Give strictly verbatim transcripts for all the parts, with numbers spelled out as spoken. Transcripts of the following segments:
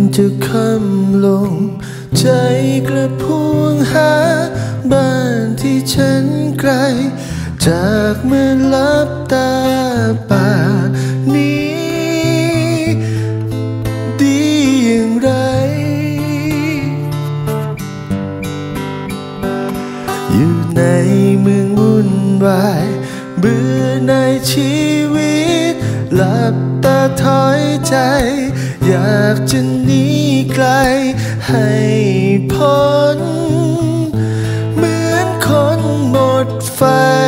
จะค่ำลงใจกระพุ้งหาบ้านที่ฉันไกลจากเมื่อลับตาป่านี้ดีอย่างไรอยู่ในเมืองวุ่นวายเบื่อในชีวิตหลับตาถอยใจอยากจะหนีไกลให้พ้นเหมือนคนหมดไฟ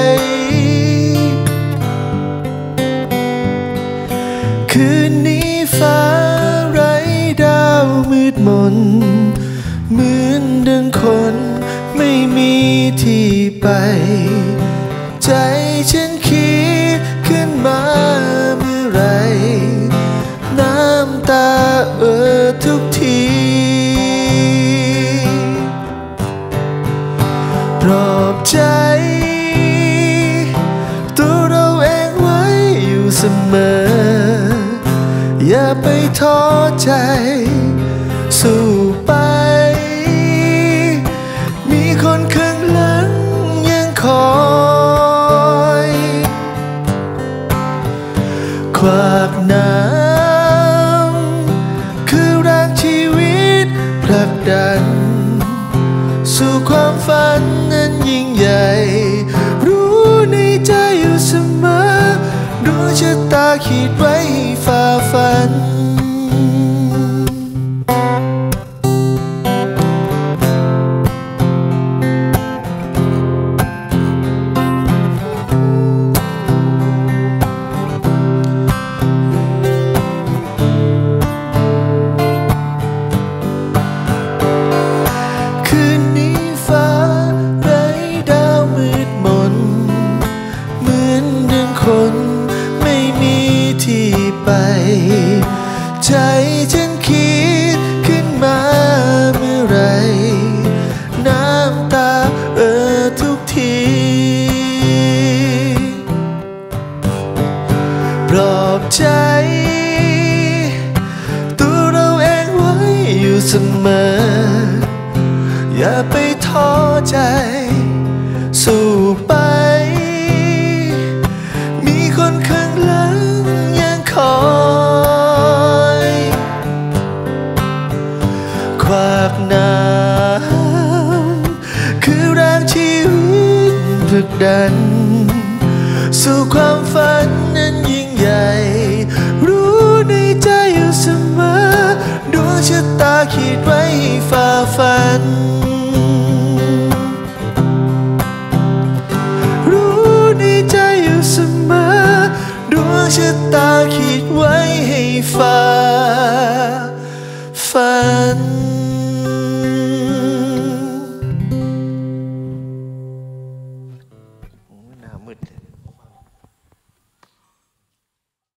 คืนนี้ฟ้าไร้ดาวมืดมนเหมือนดังคนไม่มีที่ไปใจฉันคิดขึ้นมาเมื่อไรน้ำตาเอ่อทุกทีปลอบใจตัวเราเองไว้อยู่เสมออย่าไปท้อใจสู้ไปมีคนข้างหลังยังคอยขวากน้ำคือแรงชีวิตผลักดันสู่ความฝันนั้นยิ่งใหญ่รู้ในใจอยู่เสมอดวงชะตาขีดไว้ให้ฝ่าฟันคืนนี้ฟ้าไร้ดาวมืดมนเหมือนดังคนไม่มีที่ไปใจฉันคิดขึ้นมาเมื่อไรน้ำตาเอ่อทุกทีปลอบใจตัวเราเองไว้อยู่เสมออย่าไปท้อใจสู้ไปมีคนข้างหลังยังคอยขวากน้ำคือแรงชีวิตผลักดันสู่ความฝันนั้นยิ่งใหญ่รู้ในใจอยู่เสมอดวงชะตาขีดไว้ให้ฝ่า